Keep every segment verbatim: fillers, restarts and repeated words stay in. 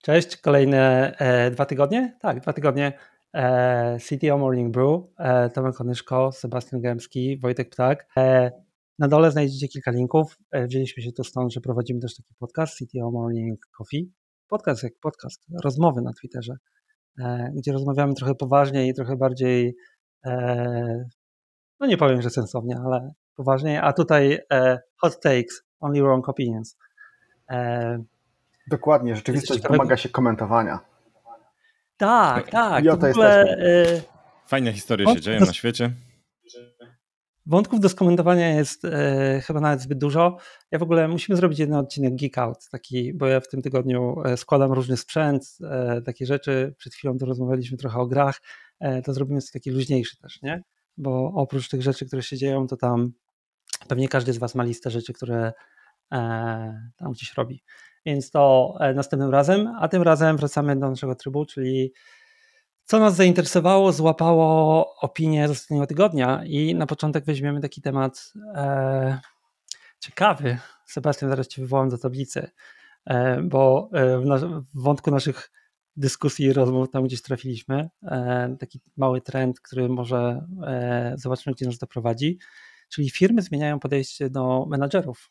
Cześć, kolejne e, dwa tygodnie? Tak, dwa tygodnie. E, C T O Morning Brew, e, Tomek Onyszko, Sebastian Gębski, Wojtek Ptak. E, na dole znajdziecie kilka linków. E, wzięliśmy się tu stąd, że prowadzimy też taki podcast, C T O Morning Coffee. Podcast jak podcast, rozmowy na Twitterze, e, gdzie rozmawiamy trochę poważniej i trochę bardziej, e, no nie powiem, że sensownie, ale poważniej, a tutaj e, hot takes, only wrong opinions. E, Dokładnie, rzeczywistość domaga się komentowania. Tak, tak. I To oto w ogóle, jesteśmy. Fajne historie Wątków się dzieją do- na świecie. Wątków do skomentowania jest e, chyba nawet zbyt dużo. Ja w ogóle musimy zrobić jeden odcinek Geek Out, taki, bo ja w tym tygodniu e, składam różny sprzęt, e, takie rzeczy. Przed chwilą tu rozmawialiśmy trochę o grach. E, to zrobimy sobie taki luźniejszy też, nie? Bo oprócz tych rzeczy, które się dzieją, to tam pewnie każdy z was ma listę rzeczy, które e, tam gdzieś robi. Więc to e, następnym razem, a tym razem wracamy do naszego trybu, czyli co nas zainteresowało, złapało opinię z ostatniego tygodnia i na początek weźmiemy taki temat e, ciekawy. Sebastian, zaraz Cię wywołam do tablicy, e, bo e, w, nas, w wątku naszych dyskusji i rozmów tam gdzieś trafiliśmy, e, taki mały trend, który może e, zobaczymy, gdzie nas doprowadzi, czyli firmy zmieniają podejście do menadżerów.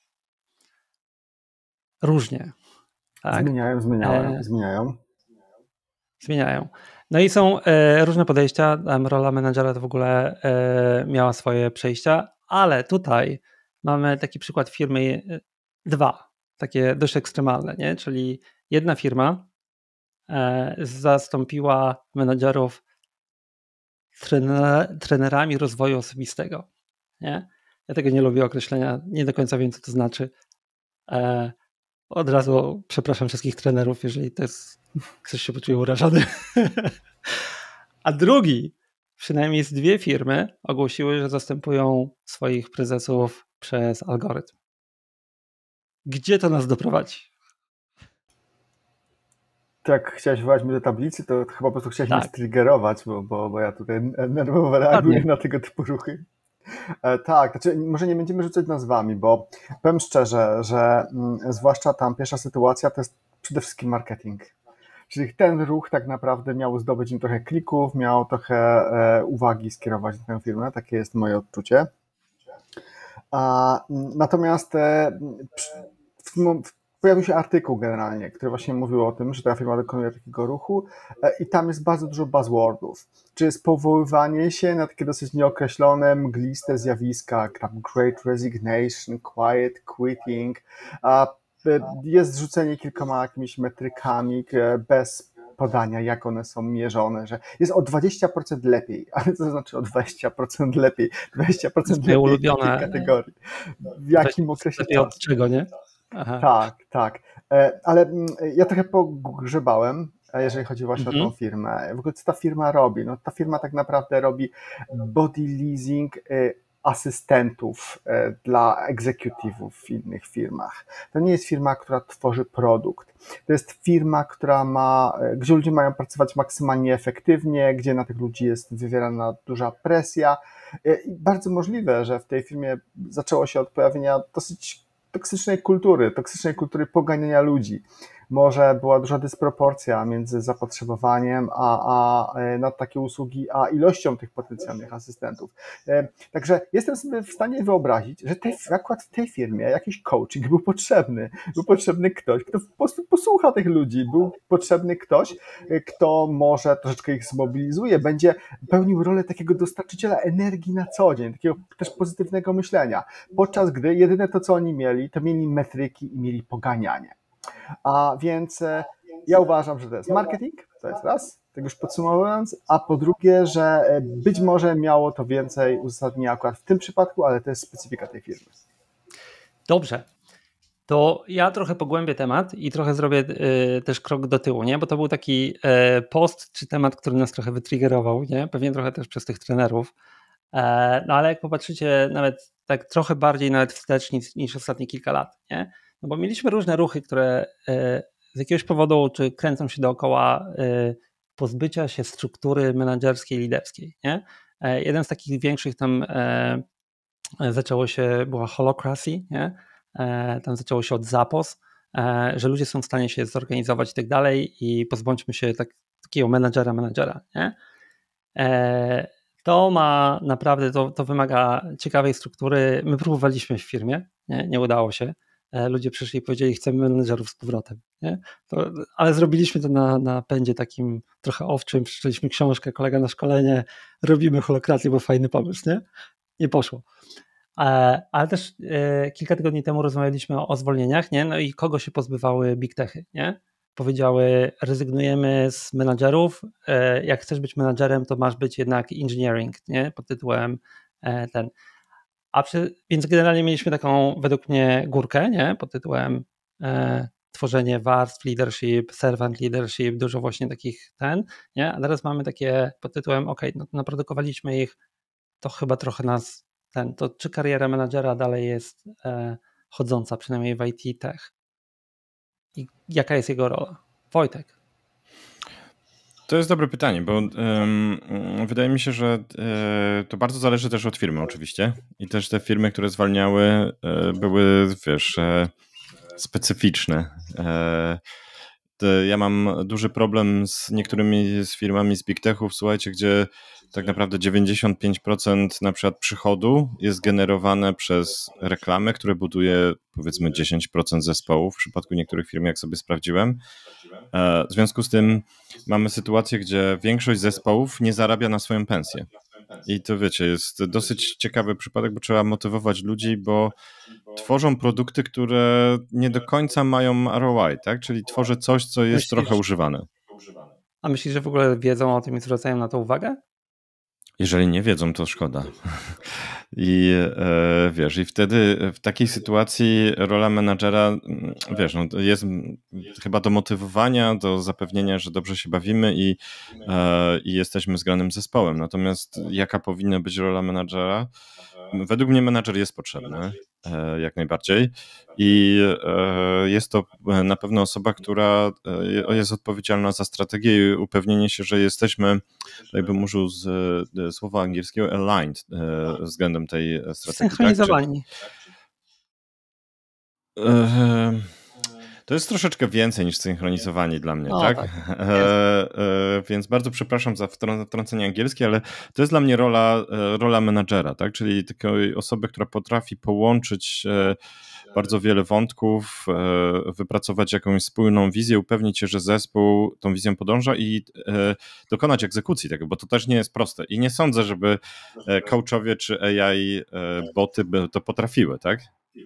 Różnie. Tak? Zmieniają, zmieniają, E, zmieniają. Zmieniają. No i są e, różne podejścia. Tam rola menadżera to w ogóle e, miała swoje przejścia, ale tutaj mamy taki przykład firmy, e, dwa, takie dość ekstremalne, nie? Czyli jedna firma e, zastąpiła menadżerów trener, trenerami rozwoju osobistego. Nie? Ja tego nie lubię określenia, nie do końca wiem, co to znaczy. E, Od razu przepraszam wszystkich trenerów, jeżeli to jest, ktoś się poczuje urażony. A drugi, przynajmniej z dwie firmy ogłosiły, że zastępują swoich prezesów przez algorytm. Gdzie to nas doprowadzi? Tak, chciałeś wwołać mnie do tablicy, to chyba po prostu chciałeś Tak. mnie striggerować, bo, bo, bo ja tutaj nerwowo reaguję na tego typu ruchy. E, tak, znaczy może nie będziemy rzucać nazwami, bo powiem szczerze, że mm, zwłaszcza tam pierwsza sytuacja to jest przede wszystkim marketing. Czyli ten ruch tak naprawdę miał zdobyć im trochę klików, miał trochę e, uwagi skierować na tę firmę, takie jest moje odczucie. A, natomiast e, w, w, pojawił się artykuł generalnie, który właśnie mówił o tym, że ta firma dokonuje takiego ruchu e, i tam jest bardzo dużo buzzwordów, czyli jest powoływanie się na takie dosyć nieokreślone, mgliste zjawiska, jak tam Great Resignation, Quiet Quitting, a jest rzucenie kilkoma jakimiś metrykami bez podania, jak one są mierzone, że jest o dwadzieścia procent lepiej, ale co to znaczy o dwadzieścia procent lepiej? dwadzieścia procent lepiej ulubione, w jakiej kategorii? W jakim okresie lepiej od czasu? czego, nie? Aha. Tak, tak. Ale ja trochę pogrzebałem, jeżeli chodzi właśnie Mhm. o tą firmę. W ogóle co ta firma robi? No ta firma tak naprawdę robi body leasing asystentów dla egzekutywów w innych firmach. To nie jest firma, która tworzy produkt. To jest firma, która ma, gdzie ludzie mają pracować maksymalnie efektywnie, gdzie na tych ludzi jest wywierana duża presja. I bardzo możliwe, że w tej firmie zaczęło się od pojawienia dosyć toksycznej kultury, toksycznej kultury poganiania ludzi. Może była duża dysproporcja między zapotrzebowaniem a, a, na takie usługi, a ilością tych potencjalnych asystentów. Także jestem sobie w stanie wyobrazić, że tej, akurat w tej firmie jakiś coaching był potrzebny. Był potrzebny ktoś, kto po prostu posłucha tych ludzi. Był potrzebny ktoś, kto może troszeczkę ich zmobilizuje, będzie pełnił rolę takiego dostarczyciela energii na co dzień, takiego też pozytywnego myślenia. Podczas gdy jedyne to, co oni mieli, to mieli metryki i mieli poganianie. A więc ja uważam, że to jest marketing, to jest raz, tak już podsumowując, a po drugie, że być może miało to więcej uzasadnienia akurat w tym przypadku, ale to jest specyfika tej firmy. Dobrze, to ja trochę pogłębię temat i trochę zrobię y, też krok do tyłu, nie? Bo to był taki y, post czy temat, który nas trochę wytriggerował, nie? Pewnie trochę też przez tych trenerów. E, no ale jak popatrzycie nawet tak trochę bardziej nawet wstecz niż, niż ostatnie kilka lat, nie? No bo mieliśmy różne ruchy, które y, z jakiegoś powodu czy kręcą się dookoła y, pozbycia się struktury menedżerskiej, liderskiej, nie? E, jeden z takich większych tam e, zaczęło się, była Holacracy, nie? Tam zaczęło się od Zappos, że ludzie są w stanie się zorganizować i tak dalej i pozbądźmy się tak, takiego menadżera menadżera, nie? To ma naprawdę, to, to wymaga ciekawej struktury. My próbowaliśmy w firmie, nie, nie udało się. Ludzie przyszli i powiedzieli, chcemy menedżerów z powrotem. Nie? To, ale zrobiliśmy to na, na pędzie takim trochę owczym, przeczytaliśmy książkę, kolega na szkolenie, robimy holokrację, bo fajny pomysł, nie? Nie poszło. Ale też kilka tygodni temu rozmawialiśmy o, o zwolnieniach, nie? No i kogo się pozbywały big techy, nie? Powiedziały, rezygnujemy z menadżerów, jak chcesz być menadżerem, to masz być jednak engineering, nie? Pod tytułem ten. A przy, więc generalnie mieliśmy taką, według mnie, górkę, nie? Pod tytułem e, tworzenie warstw, leadership, servant leadership, dużo właśnie takich ten, nie? A teraz mamy takie pod tytułem, ok, no naprodukowaliśmy ich, to chyba trochę nas ten, to czy kariera menadżera dalej jest e, chodząca, przynajmniej w I T tech? I jaka jest jego rola? Wojtek. To jest dobre pytanie, bo um, wydaje mi się, że e, to bardzo zależy też od firmy oczywiście i też te firmy, które zwalniały e, były, wiesz, e, specyficzne. E, ja mam duży problem z niektórymi z firmami z big techów, słuchajcie, gdzie tak naprawdę dziewięćdziesiąt pięć procent na przykład przychodu jest generowane przez reklamy, które buduje powiedzmy dziesięć procent zespołów w przypadku niektórych firm, jak sobie sprawdziłem. W związku z tym mamy sytuację, gdzie większość zespołów nie zarabia na swoją pensję. I to wiecie, jest dosyć ciekawy przypadek, bo trzeba motywować ludzi, bo tworzą produkty, które nie do końca mają R O I, tak? Czyli tworzę coś, co jest myślisz, trochę używane. A myślisz, że w ogóle wiedzą o tym i zwracają na to uwagę? Jeżeli nie wiedzą, to szkoda. I e, wiesz, i wtedy w takiej sytuacji rola menadżera, wiesz, no, jest chyba do motywowania, do zapewnienia, że dobrze się bawimy i, e, i jesteśmy zgranym zespołem. Natomiast jaka powinna być rola menadżera? Według mnie menadżer jest potrzebny, e, jak najbardziej. I e, jest to na pewno osoba, która jest odpowiedzialna za strategię i upewnienie się, że jesteśmy, jakbym użył z, z słowa angielskiego, aligned e, względem tej strategii. Synchronizowani. Tak? Czy, e, to jest troszeczkę więcej niż synchronizowani dla mnie, no, tak? tak. E, e, więc bardzo przepraszam za wtrącenie angielskie, ale to jest dla mnie rola, rola menadżera, tak? Czyli takiej osoby, która potrafi połączyć e, bardzo wiele wątków, e, wypracować jakąś wspólną wizję, upewnić się, że zespół tą wizją podąża i e, dokonać egzekucji tego, bo to też nie jest proste. I nie sądzę, żeby coachowie czy A I e, boty by to potrafiły, tak?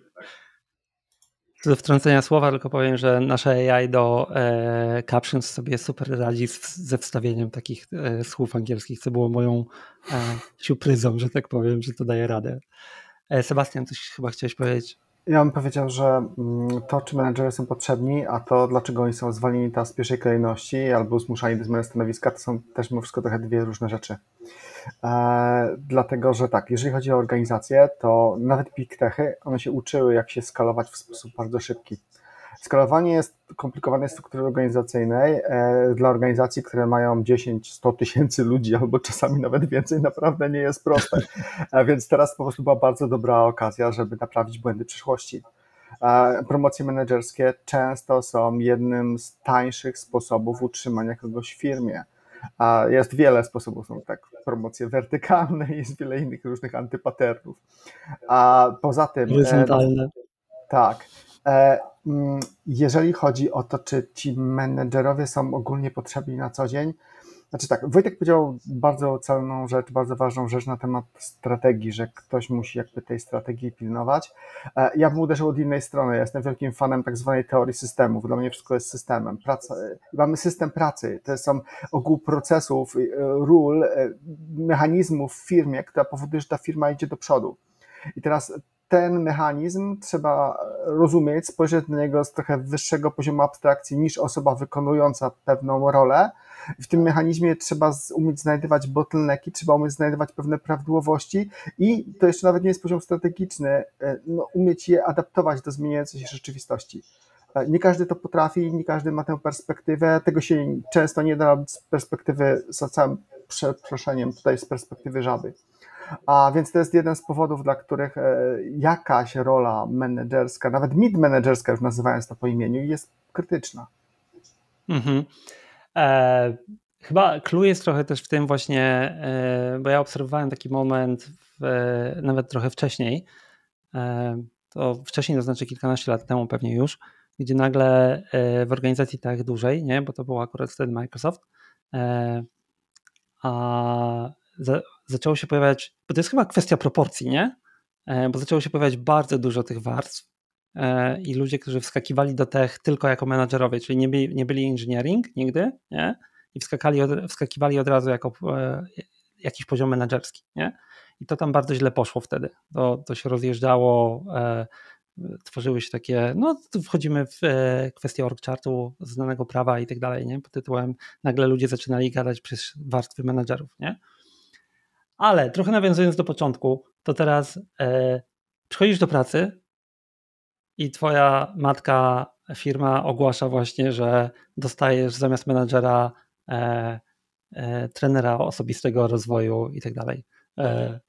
Do wtrącenia słowa tylko powiem, że nasze A I do e, captions sobie super radzi z, ze wstawieniem takich e, słów angielskich, co było moją e, siupryzą, że tak powiem, że to daje radę. E, Sebastian, coś chyba chciałeś powiedzieć? Ja bym powiedział, że to, czy menedżerowie są potrzebni, a to, dlaczego oni są zwolnieni teraz w pierwszej kolejności albo zmuszani do zmiany stanowiska, to są też mimo wszystko trochę dwie różne rzeczy. E, dlatego, że tak, jeżeli chodzi o organizację, to nawet big techy, one się uczyły, jak się skalować w sposób bardzo szybki. Skalowanie jest komplikowanej struktury organizacyjnej e, dla organizacji, które mają dziesięć sto tysięcy ludzi albo czasami nawet więcej, naprawdę nie jest proste. E, więc teraz po prostu była bardzo dobra okazja, żeby naprawić błędy przyszłości. E, promocje menedżerskie często są jednym z tańszych sposobów utrzymania kogoś w firmie. E, jest wiele sposobów, są tak promocje wertykalne, jest wiele innych różnych antypaternów. A poza tym... Horyzontalne. E, tak. E, Jeżeli chodzi o to, czy ci menedżerowie są ogólnie potrzebni na co dzień, znaczy tak, Wojtek powiedział bardzo celną rzecz, bardzo ważną rzecz na temat strategii, że ktoś musi jakby tej strategii pilnować. Ja bym uderzył od innej strony, ja jestem wielkim fanem tak zwanej teorii systemów, dla mnie wszystko jest systemem. Praca, mamy system pracy, to są ogół procesów, ról, mechanizmów w firmie, która powoduje, że ta firma idzie do przodu. I teraz ten mechanizm trzeba rozumieć, spojrzeć na niego z trochę wyższego poziomu abstrakcji niż osoba wykonująca pewną rolę. W tym mechanizmie trzeba umieć znajdywać bottlenecki, trzeba umieć znajdywać pewne prawidłowości i to jeszcze nawet nie jest poziom strategiczny, no, umieć je adaptować do zmieniającej się rzeczywistości. Nie każdy to potrafi, nie każdy ma tę perspektywę, tego się często nie da robić z perspektywy, za całym przeproszeniem tutaj, z perspektywy żaby. A więc to jest jeden z powodów, dla których jakaś rola menedżerska, nawet mid-menedżerska, już nazywając to po imieniu, jest krytyczna. Mhm. E, chyba clue jest trochę też w tym właśnie, e, bo ja obserwowałem taki moment w, nawet trochę wcześniej, e, to wcześniej, to znaczy kilkanaście lat temu pewnie już, gdzie nagle e, w organizacji tak dużej, nie, bo to był akurat wtedy Microsoft, e, a za, zaczęło się pojawiać, bo to jest chyba kwestia proporcji, nie? E, bo zaczęło się pojawiać bardzo dużo tych warstw e, i ludzie, którzy wskakiwali do tech tylko jako menadżerowie, czyli nie byli, nie byli engineering nigdy, nie? I wskakali od, wskakiwali od razu jako e, jakiś poziom menadżerski, nie? I to tam bardzo źle poszło wtedy. To, to się rozjeżdżało, e, tworzyły się takie, no tu wchodzimy w e, kwestię org chartu, znanego prawa i tak dalej, nie? Pod tytułem nagle ludzie zaczynali gadać przez warstwy menadżerów, nie? Ale trochę nawiązując do początku, to teraz e, przychodzisz do pracy i twoja matka firma ogłasza właśnie, że dostajesz zamiast menadżera e, e, trenera osobistego rozwoju i tak dalej. E,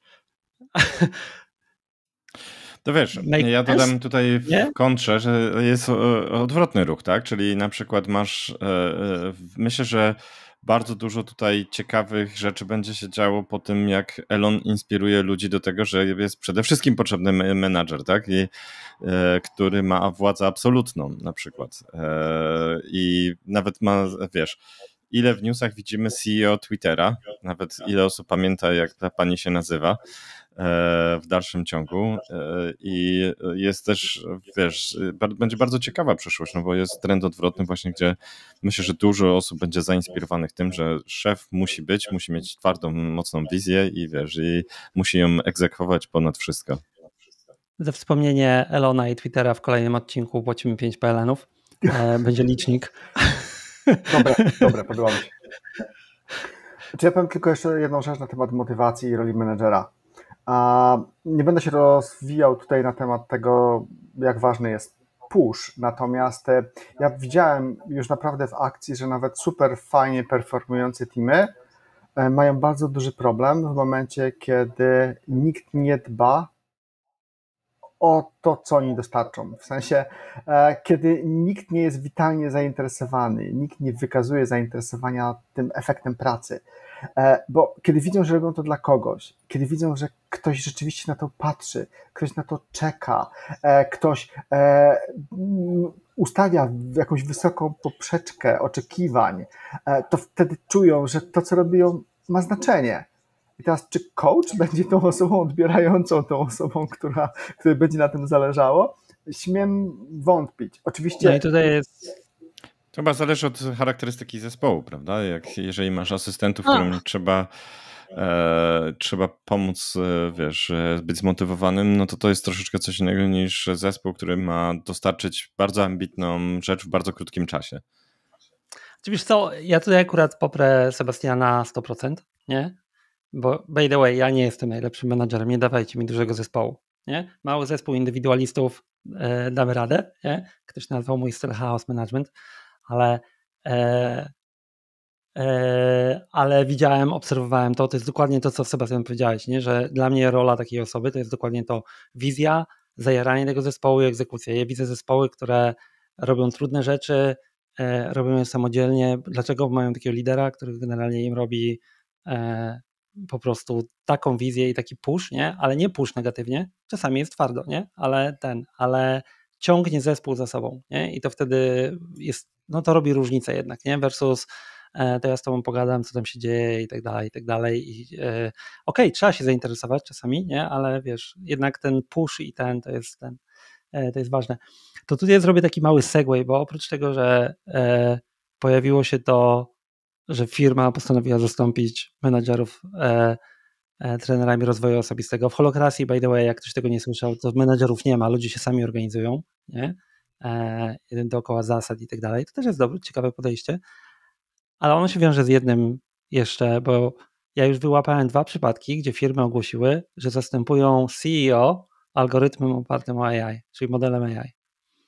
To wiesz, Make ja sense? dodam tutaj w Nie? kontrze, że jest e, odwrotny ruch, tak? Czyli na przykład masz, e, e, myślę, że bardzo dużo tutaj ciekawych rzeczy będzie się działo po tym, jak Elon inspiruje ludzi do tego, że jest przede wszystkim potrzebny me- menadżer, tak? I, e, który ma władzę absolutną na przykład. E, I nawet ma, wiesz, ile w newsach widzimy C E O Twittera, nawet ile osób pamięta, jak ta pani się nazywa w dalszym ciągu i jest też, wiesz, będzie bardzo ciekawa przyszłość, no bo jest trend odwrotny właśnie, gdzie myślę, że dużo osób będzie zainspirowanych tym, że szef musi być, musi mieć twardą, mocną wizję i wiesz, i musi ją egzekwować ponad wszystko. Za wspomnienie Elona i Twittera w kolejnym odcinku płacimy pięć P L N-ów. Będzie licznik. Dobre, dobre, podoba mi się. Czy ja powiem tylko jeszcze jedną rzecz na temat motywacji i roli menedżera. Nie będę się rozwijał tutaj na temat tego, jak ważny jest push, natomiast ja widziałem już naprawdę w akcji, że nawet super fajnie performujące teamy mają bardzo duży problem w momencie, kiedy nikt nie dba o to, co oni dostarczą. W sensie, kiedy nikt nie jest witalnie zainteresowany, nikt nie wykazuje zainteresowania tym efektem pracy. Bo kiedy widzą, że robią to dla kogoś, kiedy widzą, że ktoś rzeczywiście na to patrzy, ktoś na to czeka, ktoś ustawia jakąś wysoką poprzeczkę oczekiwań, to wtedy czują, że to, co robią, ma znaczenie. I teraz, czy coach będzie tą osobą odbierającą, tą osobą, która, której będzie na tym zależało? Śmiem wątpić. Oczywiście. No i tutaj jest. Chyba zależy od charakterystyki zespołu, prawda? Jak jeżeli masz asystentów, którym trzeba, e, trzeba pomóc, e, wiesz, być zmotywowanym, no to to jest troszeczkę coś innego niż zespół, który ma dostarczyć bardzo ambitną rzecz w bardzo krótkim czasie. Wiesz co, ja tutaj akurat poprę Sebastiana sto procent, nie? Bo by the way, ja nie jestem najlepszym menadżerem, nie dawajcie mi dużego zespołu, nie? Mały zespół indywidualistów, e, damy radę, nie? Ktoś nazwał mój styl chaos management, ale e, e, ale widziałem, obserwowałem to, to jest dokładnie to, co Sebastian powiedziałeś, nie? Że dla mnie rola takiej osoby to jest dokładnie to wizja, zajaranie tego zespołu i egzekucja. Ja widzę zespoły, które robią trudne rzeczy, e, robią je samodzielnie. Dlaczego mają takiego lidera, który generalnie im robi e, po prostu taką wizję i taki push, nie? Ale nie push negatywnie, czasami jest twardo, nie? Ale ten, ale ciągnie zespół za sobą, nie? I to wtedy jest, no to robi różnicę jednak, nie? Versus e, to ja z tobą pogadam, co tam się dzieje i tak dalej, i tak dalej. I, e, Okej, okay, trzeba się zainteresować czasami, nie? Ale wiesz, jednak ten push i ten, to jest ten, e, to jest ważne. To tutaj zrobię taki mały segue, bo oprócz tego, że e, pojawiło się to, że firma postanowiła zastąpić menadżerów e, e, trenerami rozwoju osobistego. W Holokracji, by the way, jak ktoś tego nie słyszał, to menadżerów nie ma, ludzie się sami organizują, nie? E, jeden dookoła zasad i tak dalej. To też jest dobre, ciekawe podejście, ale ono się wiąże z jednym jeszcze, bo ja już wyłapałem dwa przypadki, gdzie firmy ogłosiły, że zastępują C E O algorytmem opartym o A I, czyli modelem A I.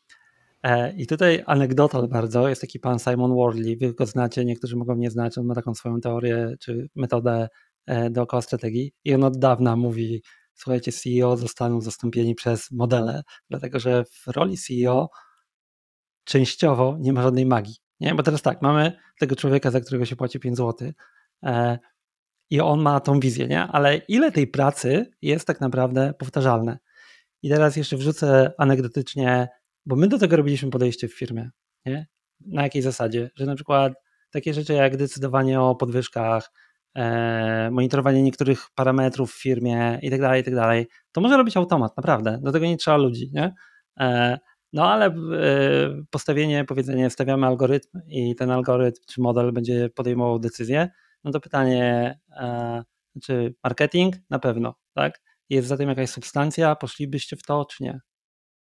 I tutaj anegdotal bardzo, jest taki pan Simon Wardley, wy go znacie, niektórzy mogą nie znać, on ma taką swoją teorię czy metodę dookoła strategii i on od dawna mówi, słuchajcie, C E O zostaną zastąpieni przez modele, dlatego że w roli C E O częściowo nie ma żadnej magii, nie? Bo teraz tak, mamy tego człowieka, za którego się płaci pięć złotych e, i on ma tą wizję, nie? Ale ile tej pracy jest tak naprawdę powtarzalne? I teraz jeszcze wrzucę anegdotycznie, bo my do tego robiliśmy podejście w firmie, nie? Na jakiej zasadzie? Że na przykład takie rzeczy jak decydowanie o podwyżkach, e, monitorowanie niektórych parametrów w firmie i tak dalej, i tak dalej, to może robić automat, naprawdę. Do tego nie trzeba ludzi, nie? E, no ale e, postawienie, powiedzenie, stawiamy algorytm i ten algorytm czy model będzie podejmował decyzję, no to pytanie, e, czy marketing? Na pewno, tak? Jest za tym jakaś substancja? Poszlibyście w to, czy nie?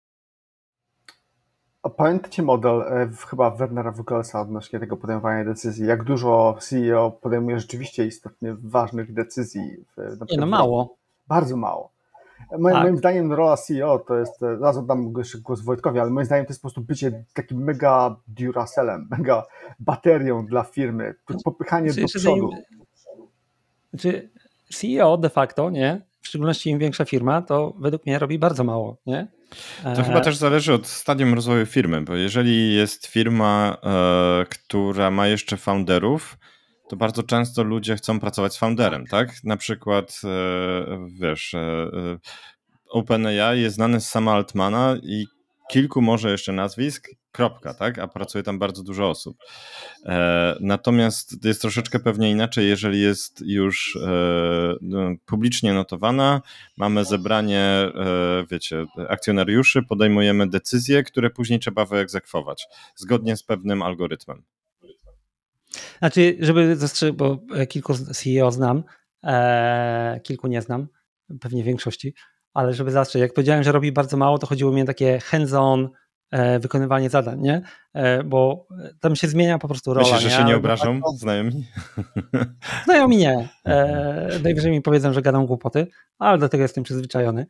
A pamiętacie model e, chyba Wernera Wuckelsa odnośnie tego podejmowania decyzji? Jak dużo C E O podejmuje rzeczywiście istotnie ważnych decyzji? W, nie, no mało. Bardzo mało. Moim, tak. moim zdaniem rola C E O to jest, zaraz oddam jeszcze głos Wojtkowi, ale moim zdaniem to jest po prostu bycie takim mega Duracellem, mega baterią dla firmy, popychanie znaczy, do przodu. Znaczy C E O de facto, nie? W szczególności im większa firma, to według mnie robi bardzo mało, nie? To chyba też zależy od stadium rozwoju firmy, bo jeżeli jest firma, e, która ma jeszcze founderów, to bardzo często ludzie chcą pracować z founderem, tak? Na przykład, e, wiesz, e, OpenAI jest znany z Sama Altmana i kilku może jeszcze nazwisk, kropka, tak? A pracuje tam bardzo dużo osób. E, natomiast jest troszeczkę pewnie inaczej, jeżeli jest już e, no, publicznie notowana, mamy zebranie, e, wiecie, akcjonariuszy, podejmujemy decyzje, które później trzeba wyegzekwować, zgodnie z pewnym algorytmem. Znaczy, żeby zastrzec, bo kilku C E O znam, e, kilku nie znam, pewnie większości, ale żeby zastrzec, jak powiedziałem, że robi bardzo mało, to chodziło mi o takie hands-on e, wykonywanie zadań, nie? E, bo tam się zmienia po prostu rola. Myślisz, że nie? się nie Ale obrażą tak, znajomi? Znajomi nie. E, najwyżej mi powiedzą, że gadam głupoty, ale do tego jestem przyzwyczajony.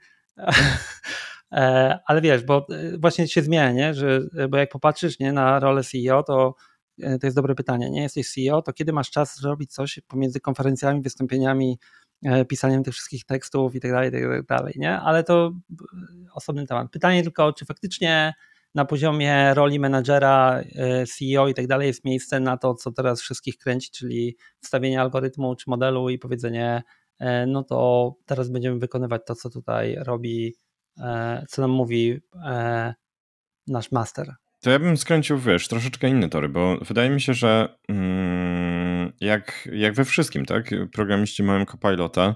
e, ale wiesz, bo właśnie się zmienia, nie? Że, bo jak popatrzysz, nie, na rolę C E O, to to jest dobre pytanie, nie? Jesteś C E O, to kiedy masz czas zrobić coś pomiędzy konferencjami, wystąpieniami, pisaniem tych wszystkich tekstów i tak dalej, i tak dalej, nie? Ale to osobny temat. Pytanie tylko, czy faktycznie na poziomie roli menadżera, C E O i tak dalej jest miejsce na to, co teraz wszystkich kręci, czyli wstawienie algorytmu czy modelu i powiedzenie, no to teraz będziemy wykonywać to, co tutaj robi, co nam mówi nasz master. To ja bym skręcił, wiesz, troszeczkę inne tory, bo wydaje mi się, że mm, jak, jak we wszystkim, tak, programiści mają copilota,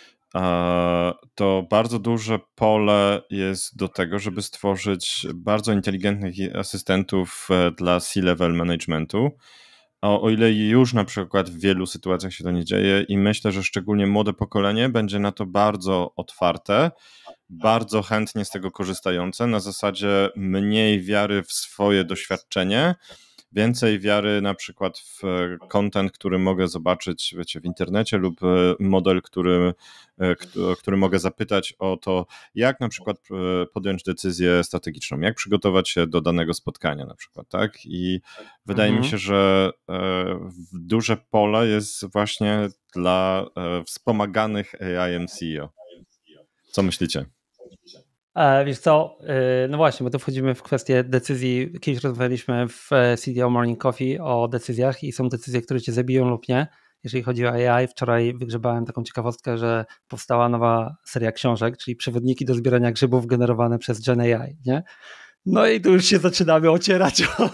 to bardzo duże pole jest do tego, żeby stworzyć bardzo inteligentnych asystentów dla C-level managementu, o, o ile już na przykład w wielu sytuacjach się to nie dzieje i myślę, że szczególnie młode pokolenie będzie na to bardzo otwarte, bardzo chętnie z tego korzystające, na zasadzie mniej wiary w swoje doświadczenie, więcej wiary na przykład w content, który mogę zobaczyć, wiecie, w internecie lub model, który, który mogę zapytać o to, jak na przykład podjąć decyzję strategiczną, jak przygotować się do danego spotkania na przykład, tak? I wydaje mhm. mi się, że duże pole jest właśnie dla wspomaganych A I-em C E O. Co myślicie? Wiesz co, no właśnie, bo tu wchodzimy w kwestię decyzji. Kiedyś rozmawialiśmy w C D O Morning Coffee o decyzjach i są decyzje, które cię zabiją lub nie. Jeżeli chodzi o A I, wczoraj wygrzebałem taką ciekawostkę, że powstała nowa seria książek, czyli przewodniki do zbierania grzybów generowane przez Gen A I, nie? No i tu już się zaczynamy ocierać o,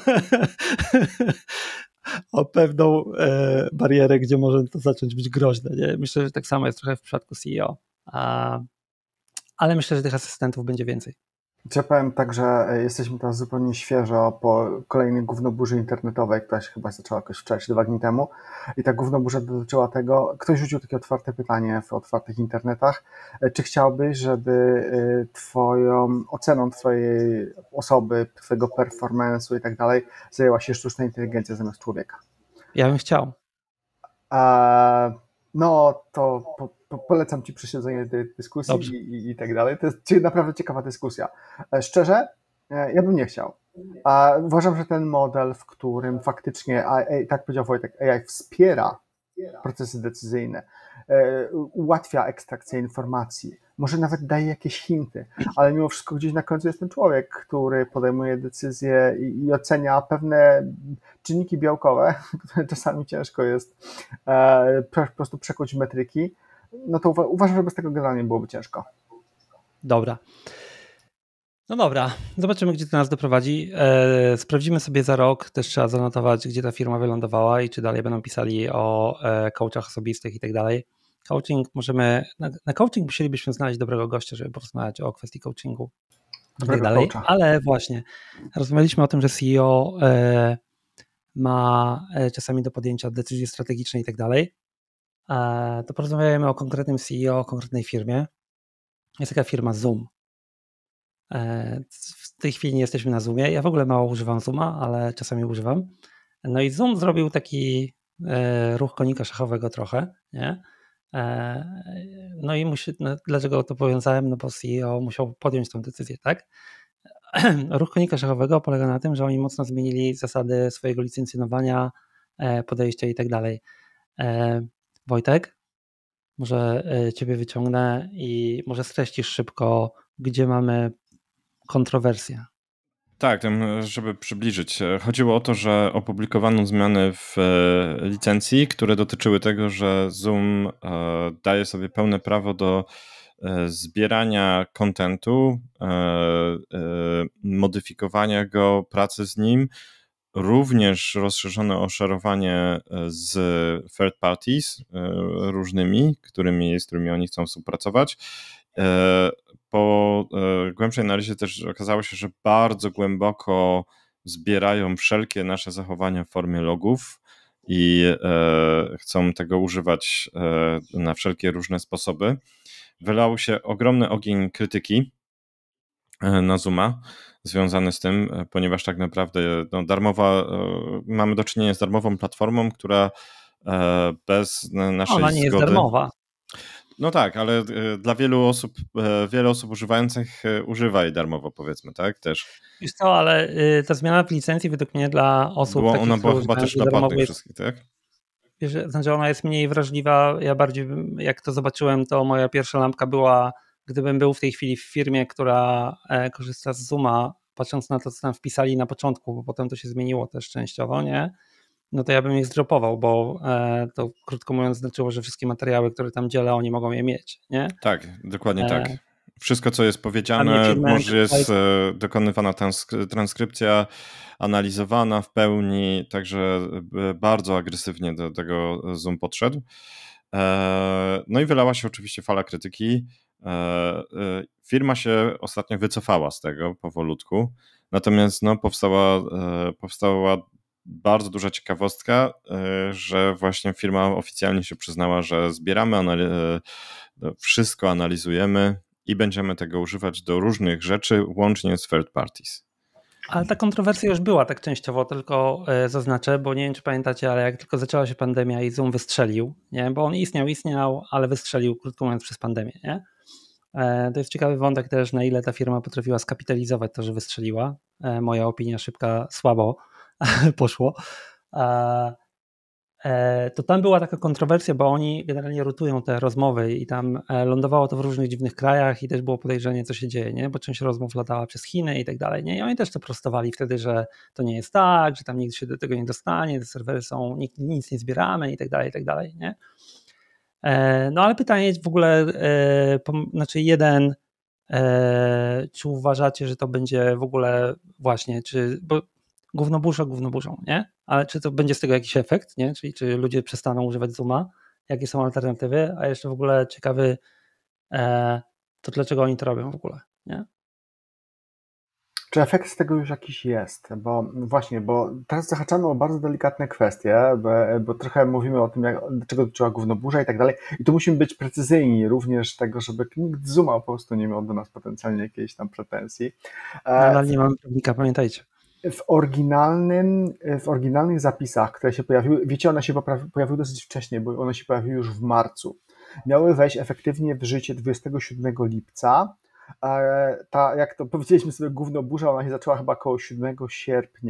o pewną e, barierę, gdzie może to zacząć być groźne, nie? Myślę, że tak samo jest trochę w przypadku C E O. A ale myślę, że tych asystentów będzie więcej. Ja powiem tak, że jesteśmy teraz zupełnie świeżo po kolejnej gównoburzy internetowej, która się chyba zaczęła jakoś wczoraj, dwa dni temu i ta gównoburza dotyczyła tego, ktoś rzucił takie otwarte pytanie w otwartych internetach, czy chciałbyś, żeby twoją oceną twojej osoby, twojego performance'u i tak dalej zajęła się sztuczna inteligencja zamiast człowieka? Ja bym chciał. A, no to po, po, polecam ci prześledzenie tej dyskusji i, i, i tak dalej. To jest naprawdę ciekawa dyskusja. Szczerze, ja bym nie chciał. A uważam, że ten model, w którym faktycznie, a, a, tak powiedział Wojtek, A I wspiera procesy decyzyjne, ułatwia ekstrakcję informacji, może nawet daje jakieś hinty, ale mimo wszystko gdzieś na końcu jest ten człowiek, który podejmuje decyzje i, i ocenia pewne czynniki białkowe, które czasami ciężko jest e, po prostu przekuć w metryki, no to uwa- uważam, że bez tego generalnie byłoby ciężko. Dobra. No dobra, zobaczymy, gdzie to nas doprowadzi. E, sprawdzimy sobie za rok, też trzeba zanotować, gdzie ta firma wylądowała i czy dalej będą pisali o e, coachach osobistych i tak dalej. Coaching możemy, na, na coaching musielibyśmy znaleźć dobrego gościa, żeby porozmawiać o kwestii coachingu i tak dalej, coacha. Ale właśnie rozmawialiśmy o tym, że C E O e, ma e, czasami do podjęcia decyzji strategicznej i tak dalej. E, to porozmawiajmy o konkretnym C E O, o konkretnej firmie. Jest taka firma Zoom. W tej chwili nie jesteśmy na Zoomie. Ja w ogóle mało używam Zooma, ale czasami używam. No i Zoom zrobił taki ruch konika szachowego trochę, nie? No i musi, no dlaczego to powiązałem? No bo C E O musiał podjąć tą decyzję, tak? Ruch konika szachowego polega na tym, że oni mocno zmienili zasady swojego licencjonowania, podejścia i tak dalej. Wojtek, może ciebie wyciągnę i może streścisz szybko, gdzie mamy kontrowersja. Tak, żeby przybliżyć. Chodziło o to, że opublikowano zmiany w licencji, które dotyczyły tego, że Zoom daje sobie pełne prawo do zbierania kontentu, modyfikowania go, pracy z nim, również rozszerzone o szerowanie z third parties różnymi, którymi, z którymi oni chcą współpracować. Po głębszej analizie też okazało się, że bardzo głęboko zbierają wszelkie nasze zachowania w formie logów i chcą tego używać na wszelkie różne sposoby. Wylał się ogromny ogień krytyki na Zooma związany z tym, ponieważ tak naprawdę no, darmowa, mamy do czynienia z darmową platformą, która bez naszej Ona nie zgody... jest darmowa. No tak, ale dla wielu osób, wiele osób używających używa jej darmowo, powiedzmy, tak? Też. Wiesz co, ale ta zmiana w licencji według mnie dla osób Było, takich, ona była chyba też dla płatnych wszystkich, tak? Wiesz, znaczy ona jest mniej wrażliwa, ja bardziej, jak to zobaczyłem, to moja pierwsza lampka była, gdybym był w tej chwili w firmie, która korzysta z Zooma, patrząc na to, co tam wpisali na początku, bo potem to się zmieniło też częściowo, nie? No to ja bym ich zdropował, bo e, to krótko mówiąc znaczyło, że wszystkie materiały, które tam dzielę, oni mogą je mieć, nie? Tak, dokładnie e... tak. Wszystko, co jest powiedziane, firmy, może jest tutaj... dokonywana transkrypcja, analizowana w pełni, także bardzo agresywnie do tego Zoom podszedł. No i wylała się oczywiście fala krytyki. Firma się ostatnio wycofała z tego powolutku, natomiast no, powstała, powstała bardzo duża ciekawostka, że właśnie firma oficjalnie się przyznała, że zbieramy, anali- wszystko analizujemy i będziemy tego używać do różnych rzeczy, łącznie z third parties. Ale ta kontrowersja już była tak częściowo, tylko zaznaczę, bo nie wiem, czy pamiętacie, ale jak tylko zaczęła się pandemia i Zoom wystrzelił, nie? Bo on istniał, istniał, ale wystrzelił, krótko mówiąc, przez pandemię, nie? To jest ciekawy wątek też, na ile ta firma potrafiła skapitalizować to, że wystrzeliła. Moja opinia szybka, słabo poszło. To tam była taka kontrowersja, bo oni generalnie rotują te rozmowy i tam lądowało to w różnych dziwnych krajach i też było podejrzenie, co się dzieje, nie? Bo część rozmów latała przez Chiny i tak dalej, nie? I oni też to prostowali wtedy, że to nie jest tak, że tam nikt się do tego nie dostanie, te serwery są, nikt, nic nie zbieramy i tak dalej, i tak dalej, nie? No ale pytanie jest w ogóle, znaczy jeden, czy uważacie, że to będzie w ogóle właśnie, czy, bo gówno burzą, gówno burzą, nie? Ale czy to będzie z tego jakiś efekt, nie? Czyli czy ludzie przestaną używać Zooma? Jakie są alternatywy? A jeszcze w ogóle ciekawy, to dlaczego oni to robią w ogóle, nie? Czy efekt z tego już jakiś jest? Bo właśnie, bo teraz zahaczamy o bardzo delikatne kwestie, bo, bo trochę mówimy o tym, jak, czego dotyczyła gównoburza i tak dalej. I tu musimy być precyzyjni również tego, żeby nikt Zooma po prostu nie miał do nas potencjalnie jakiejś tam pretensji. Ale nie mamy prawnika, pamiętajcie. W oryginalnym, w oryginalnych zapisach, które się pojawiły, wiecie, one się pojawiły dosyć wcześnie, bo one się pojawiły już w marcu. Miały wejść efektywnie w życie dwudziestego siódmego lipca. Ta, jak to powiedzieliśmy sobie, gówno burza, ona się zaczęła chyba około siódmego sierpnia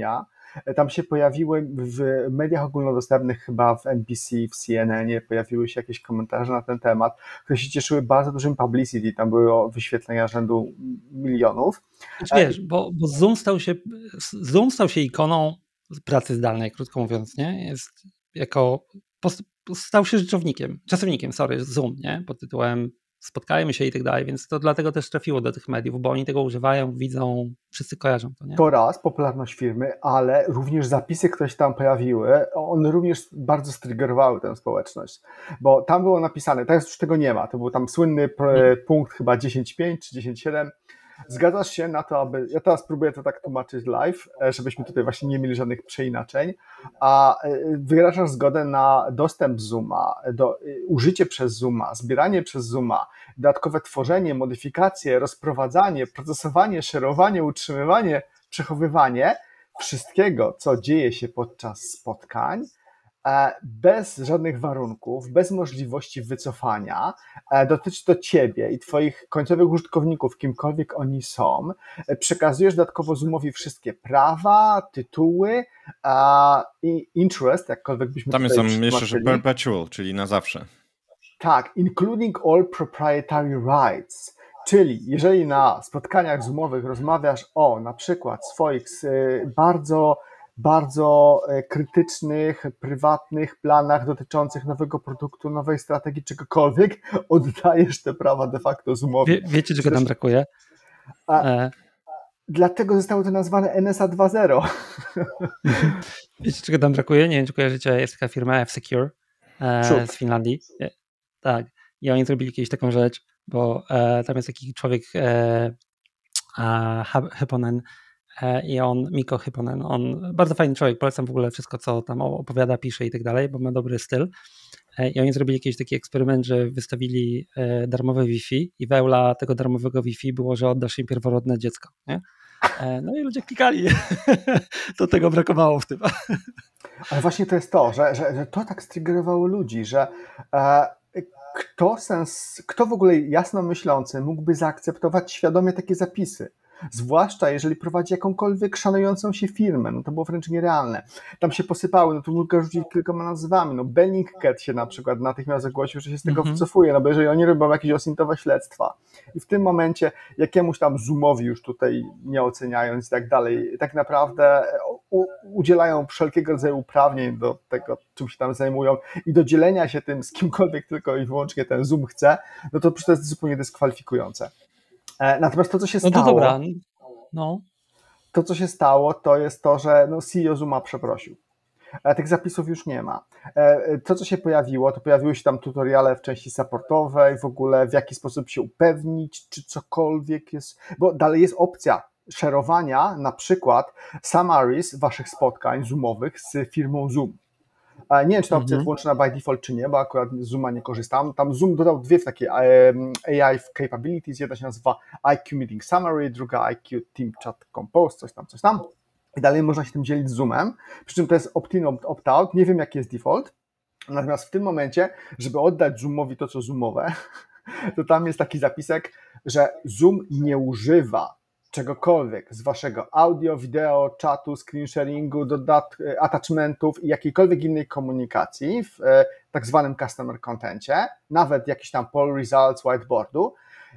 Tam się pojawiły w mediach ogólnodostępnych, chyba w N B C, w C N N ie pojawiły się jakieś komentarze na ten temat, które się cieszyły bardzo dużym publicity, tam były wyświetlenia rzędu milionów. Wiesz, bo, bo Zoom stał się Zoom stał się ikoną pracy zdalnej, krótko mówiąc, nie? Jest jako stał się rzeczownikiem, czasownikiem, sorry, Zoom, nie? Pod tytułem spotkajmy się i tak dalej, więc to dlatego też trafiło do tych mediów, bo oni tego używają, widzą, wszyscy kojarzą to, nie? To raz, popularność firmy, ale również zapisy, które się tam pojawiły, one również bardzo striggerowały tę społeczność, bo tam było napisane, teraz już tego nie ma, to był tam słynny punkt chyba dziesięć pięć czy dziesięć siedem. Zgadzasz się na to, aby, ja teraz próbuję to tak tłumaczyć live, żebyśmy tutaj właśnie nie mieli żadnych przeinaczeń, a wyrażasz zgodę na dostęp Zooma, do, użycie przez Zooma, zbieranie przez Zooma, dodatkowe tworzenie, modyfikacje, rozprowadzanie, procesowanie, szerowanie, utrzymywanie, przechowywanie wszystkiego, co dzieje się podczas spotkań, bez żadnych warunków, bez możliwości wycofania, dotyczy to Ciebie i Twoich końcowych użytkowników, kimkolwiek oni są, przekazujesz dodatkowo Zoomowi wszystkie prawa, tytuły i interest, jakkolwiek byśmy tam tutaj jest jeszcze, że perpetual, czyli na zawsze. Tak, including all proprietary rights, czyli jeżeli na spotkaniach Zoomowych rozmawiasz o na przykład swoich bardzo bardzo krytycznych, prywatnych planach dotyczących nowego produktu, nowej strategii, czegokolwiek, oddajesz te prawa de facto Zoomowi. Wie, wiecie, czego tam brakuje? A, e... Dlatego zostało to nazwane N S A dwa zero. Wiecie, czego tam brakuje? Nie wiem, czy kojarzycie, jest taka firma F-Secure e, z Finlandii. Tak. I oni zrobili kiedyś taką rzecz, bo e, tam jest taki człowiek e, Hyponen, i on, Mikko Hyponen, on bardzo fajny człowiek, polecam w ogóle wszystko, co tam opowiada, pisze i tak dalej, bo ma dobry styl. I oni zrobili jakiś taki eksperyment, że wystawili darmowe Wi-Fi i wełla tego darmowego Wi-Fi było, że oddasz im pierworodne dziecko, nie? No i ludzie klikali. To tego brakowało w tym. Ale właśnie to jest to, że, że, że to tak striggerowało ludzi, że e, kto, sens, kto w ogóle jasno myślący mógłby zaakceptować świadomie takie zapisy? Zwłaszcza jeżeli prowadzi jakąkolwiek szanującą się firmę, no to było wręcz nierealne. Tam się posypały, no tu mogę rzucić kilkoma nazwami, no Bellingcat się na przykład natychmiast zgłosił, że się z tego mm-hmm. wycofuje, no bo jeżeli oni robią jakieś osintowe śledztwa i w tym momencie jakiemuś tam Zoomowi już tutaj nie oceniając i tak dalej, tak naprawdę u, udzielają wszelkiego rodzaju uprawnień do tego, czym się tam zajmują i do dzielenia się tym z kimkolwiek tylko i wyłącznie ten Zoom chce, no to przecież to jest zupełnie dyskwalifikujące. Natomiast to, co się no stało, to dobra. No. to, co się stało, to jest to, że no C E O Zooma przeprosił. Tych zapisów już nie ma. To, co się pojawiło, to pojawiły się tam tutoriale w części supportowej, w ogóle w jaki sposób się upewnić, czy cokolwiek jest, bo dalej jest opcja szerowania na przykład summaries waszych spotkań zoomowych z firmą Zoom. Nie wiem, czy ta opcja jest włączona by default, czy nie, bo akurat z Zooma nie korzystam. Tam Zoom dodał dwie w takie A I capabilities. Jedna się nazywa I Q Meeting Summary, druga I Q Team Chat Compose, coś tam, coś tam. I dalej można się tym dzielić z Zoomem, przy czym to jest opt-in, opt-out. Nie wiem, jaki jest default. Natomiast w tym momencie, żeby oddać Zoomowi to, co Zoomowe, to tam jest taki zapisek, że Zoom nie używa czegokolwiek z waszego audio, wideo, czatu, screen sharingu, dodat- attachmentów i jakiejkolwiek innej komunikacji w e, tak zwanym customer contencie, nawet jakiś tam poll results, whiteboardu,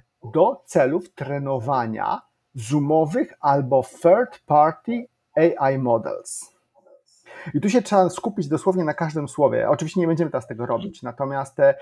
do celów trenowania zoomowych albo third party A I models. I tu się trzeba skupić dosłownie na każdym słowie. Oczywiście nie będziemy teraz tego robić, natomiast e,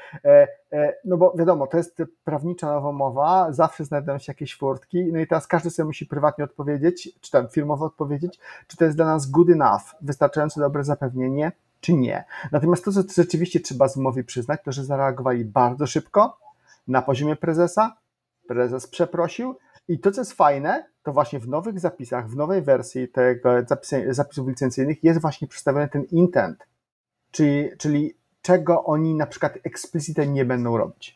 e, no bo wiadomo, to jest prawnicza nowomowa, zawsze znajdą się jakieś furtki, no i teraz każdy sobie musi prywatnie odpowiedzieć, czy tam firmowo odpowiedzieć, czy to jest dla nas good enough, wystarczająco dobre zapewnienie, czy nie. Natomiast to, co rzeczywiście trzeba Zoomowi przyznać, to, że zareagowali bardzo szybko na poziomie prezesa, prezes przeprosił i to, co jest fajne, to właśnie w nowych zapisach, w nowej wersji tego zapisów licencyjnych jest właśnie przedstawiony ten intent, czyli, czyli czego oni na przykład explicitly nie będą robić.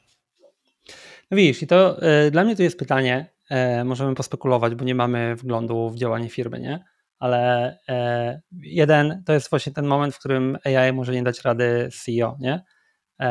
No widzisz, i to y, dla mnie to jest pytanie, y, możemy pospekulować, bo nie mamy wglądu w działanie firmy, nie? Ale y, jeden, to jest właśnie ten moment, w którym A I może nie dać rady C E O, nie? Y,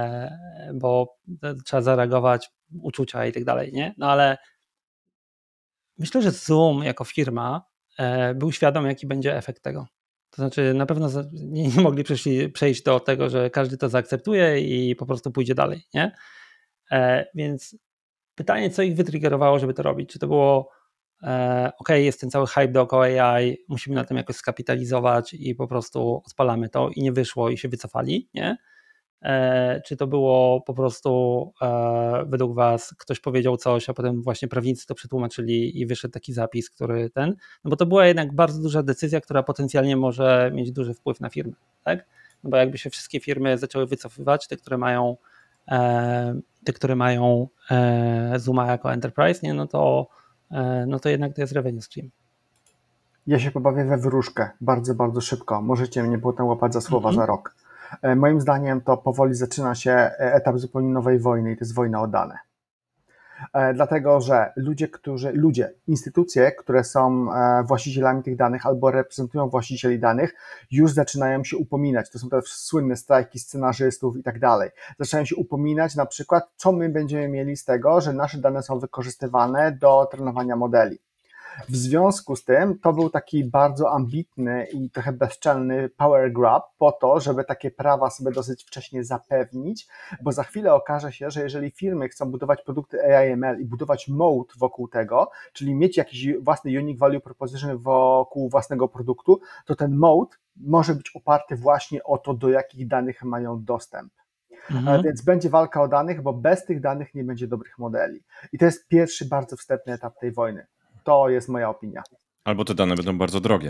bo trzeba zareagować, uczucia i tak dalej, nie? No ale myślę, że Zoom jako firma był świadom, jaki będzie efekt tego. To znaczy na pewno nie, nie mogli przejść, przejść do tego, że każdy to zaakceptuje i po prostu pójdzie dalej, nie? Więc pytanie, co ich wytriggerowało, żeby to robić? Czy to było e, ok, jest ten cały hype dookoła A I, musimy na tym jakoś skapitalizować i po prostu odpalamy to i nie wyszło i się wycofali, nie? E, czy to było po prostu e, według was ktoś powiedział coś, a potem właśnie prawnicy to przetłumaczyli i wyszedł taki zapis, który ten, no bo to była jednak bardzo duża decyzja, która potencjalnie może mieć duży wpływ na firmę, tak? No bo jakby się wszystkie firmy zaczęły wycofywać, te, które mają te, które mają Zooma jako enterprise, nie, no to, no to jednak to jest revenue stream. Ja się pobawię we wróżkę bardzo, bardzo szybko. Możecie mnie potem łapać za słowa mm-hmm. za rok. Moim zdaniem to powoli zaczyna się etap zupełnie nowej wojny i to jest wojna o dane. Dlatego, że ludzie, którzy, ludzie, instytucje, które są właścicielami tych danych albo reprezentują właścicieli danych, już zaczynają się upominać. To są te słynne strajki scenarzystów i tak dalej. Zaczynają się upominać na przykład, co my będziemy mieli z tego, że nasze dane są wykorzystywane do trenowania modeli. W związku z tym to był taki bardzo ambitny i trochę bezczelny power grab po to, żeby takie prawa sobie dosyć wcześnie zapewnić, bo za chwilę okaże się, że jeżeli firmy chcą budować produkty A I M L i budować moat wokół tego, czyli mieć jakiś własny unique value proposition wokół własnego produktu, to ten moat może być oparty właśnie o to, do jakich danych mają dostęp. Mhm. Więc będzie walka o danych, bo bez tych danych nie będzie dobrych modeli. I to jest pierwszy bardzo wstępny etap tej wojny. To jest moja opinia. Albo te dane będą bardzo drogie.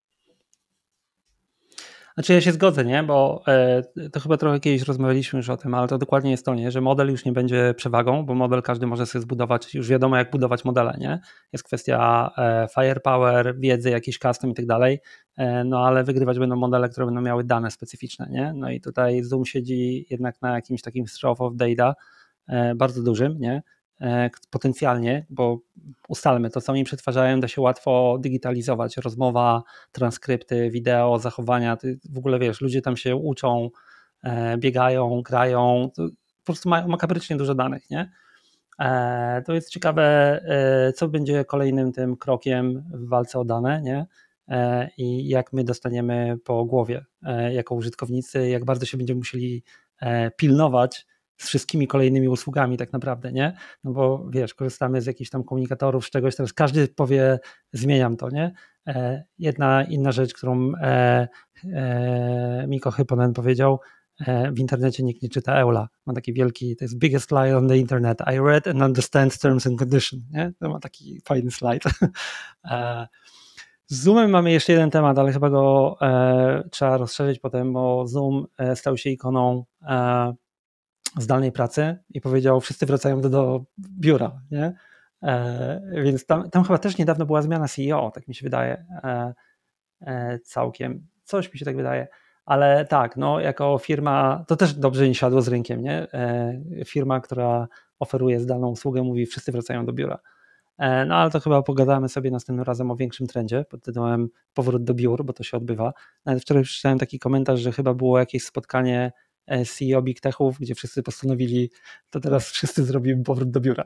Znaczy ja się zgodzę, nie? Bo e, to chyba trochę kiedyś rozmawialiśmy już o tym, ale to dokładnie jest to, nie? Że model już nie będzie przewagą, bo model każdy może sobie zbudować, już wiadomo jak budować modele, nie? Jest kwestia e, firepower, wiedzy, jakiś custom i tak dalej, e, no ale wygrywać będą modele, które będą miały dane specyficzne, nie? No i tutaj Zoom siedzi jednak na jakimś takim trough of data e, bardzo dużym, nie? Potencjalnie, bo ustalmy, to co oni przetwarzają da się łatwo digitalizować, rozmowa, transkrypty, wideo, zachowania, w ogóle wiesz, ludzie tam się uczą, biegają, grają, po prostu mają makabrycznie dużo danych, nie? To jest ciekawe, co będzie kolejnym tym krokiem w walce o dane, nie? I jak my dostaniemy po głowie jako użytkownicy, jak bardzo się będziemy musieli pilnować z wszystkimi kolejnymi usługami tak naprawdę, nie? No bo wiesz, korzystamy z jakichś tam komunikatorów, z czegoś, teraz każdy powie, zmieniam to, nie? E, jedna inna rzecz, którą e, e, Miko Hyponen powiedział, e, w internecie nikt nie czyta Eula. Ma taki wielki, to jest biggest lie on the internet. I read and understand terms and conditions, nie? To ma taki fajny slajd. e, Z Zoomem mamy jeszcze jeden temat, ale chyba go e, trzeba rozszerzyć potem, bo Zoom e, stał się ikoną e, zdalnej pracy i powiedział, wszyscy wracają do, do biura, nie? E, więc tam, tam chyba też niedawno była zmiana C E O, tak mi się wydaje, e, e, całkiem, coś mi się tak wydaje, ale tak, no jako firma, to też dobrze nie siadło z rynkiem, nie? E, firma, która oferuje zdalną usługę, mówi, wszyscy wracają do biura. E, no ale to chyba pogadamy sobie następnym razem o większym trendzie pod tytułem powrót do biur, bo to się odbywa. Nawet wczoraj przeczytałem taki komentarz, że chyba było jakieś spotkanie C E O Big Techów, gdzie wszyscy postanowili, to teraz wszyscy zrobimy powrót do biura.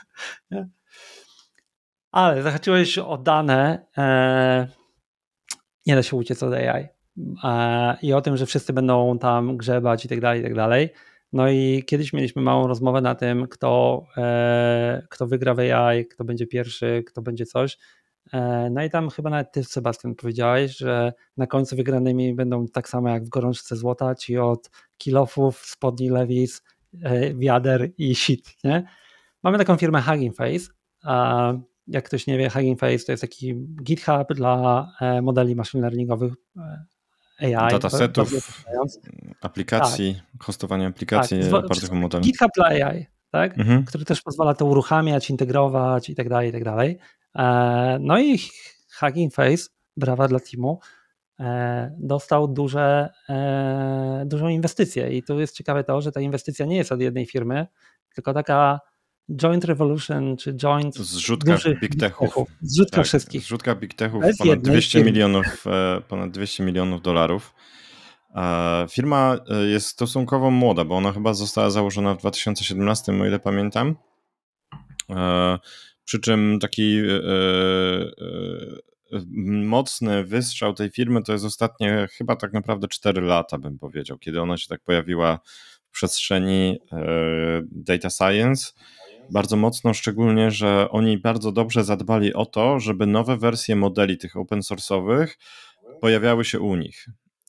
Ale zahaczyłeś o dane, e, nie da się uciec od A I e, i o tym, że wszyscy będą tam grzebać i tak dalej, i tak dalej. No i kiedyś mieliśmy małą rozmowę na tym, kto, e, kto wygra w A I, kto będzie pierwszy, kto będzie coś. No i tam chyba nawet ty, Sebastian, powiedziałeś, że na końcu wygranymi będą tak samo jak w gorączce złota, ci od kilofów, spodni Levi's, wiader i shit, nie? Mamy taką firmę Hugging Face. Jak ktoś nie wie, Hugging Face to jest taki GitHub dla modeli machine learningowych A I. Datasetów, aplikacji, tak. Hostowania aplikacji tak. opartych o model. GitHub dla A I, tak? Mhm. Który też pozwala to uruchamiać, integrować i tak dalej, i tak dalej. No i Hugging Face, brawa dla teamu, dostał duże, dużą inwestycję i tu jest ciekawe to, że ta inwestycja nie jest od jednej firmy, tylko taka joint revolution, czy joint zrzutka Big Techów. Zrzutka tak, wszystkich. Zrzutka Big Techów, ponad dwieście milionów, ponad dwieście milionów dolarów. Firma jest stosunkowo młoda, bo ona chyba została założona w dwa tysiące siedemnastym, o ile pamiętam. Przy czym taki mocny wystrzał tej firmy to jest ostatnie chyba tak naprawdę cztery lata, bym powiedział, kiedy ona się tak pojawiła w przestrzeni data science. Bardzo mocno, szczególnie, że oni bardzo dobrze zadbali o to, żeby nowe wersje modeli tych open source'owych pojawiały się u nich.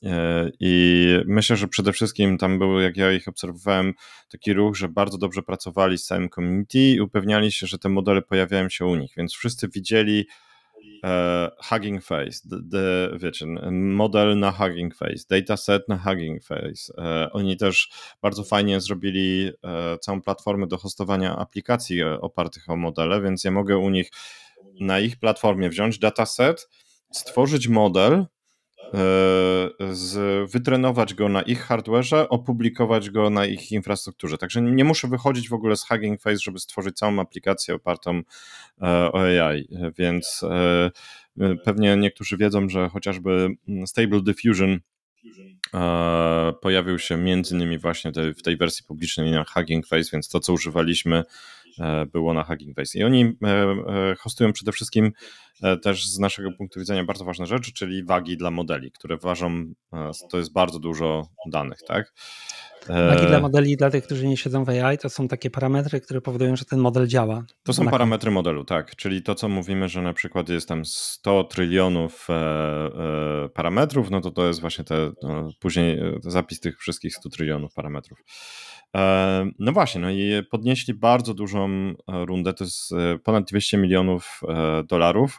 I myślę, że przede wszystkim tam był, jak ja ich obserwowałem, taki ruch, że bardzo dobrze pracowali z całym community i upewniali się, że te modele pojawiają się u nich, więc wszyscy widzieli e, Hugging Face, de, de, wiecie, model na Hugging Face, dataset na Hugging Face. E, oni też bardzo fajnie zrobili e, całą platformę do hostowania aplikacji opartych o modele, więc ja mogę u nich na ich platformie wziąć dataset, stworzyć model, Z, wytrenować go na ich hardware'ze, opublikować go na ich infrastrukturze. Także nie muszę wychodzić w ogóle z Hugging Face, żeby stworzyć całą aplikację opartą o A I, więc pewnie niektórzy wiedzą, że chociażby Stable Diffusion pojawił się między innymi właśnie te, w tej wersji publicznej na Hugging Face, więc to, co używaliśmy, było na Hugging Face. I oni hostują przede wszystkim też z naszego punktu widzenia bardzo ważne rzeczy, czyli wagi dla modeli, które ważą, to jest bardzo dużo danych, tak? Wagi dla modeli, dla tych, którzy nie siedzą w A I, to są takie parametry, które powodują, że ten model działa. To są parametry modelu, tak, czyli to, co mówimy, że na przykład jest tam sto trylionów parametrów, no to to jest właśnie te, no, później zapis tych wszystkich stu trylionów parametrów. No właśnie, no i podnieśli bardzo dużą rundę, to jest ponad dwieście milionów dolarów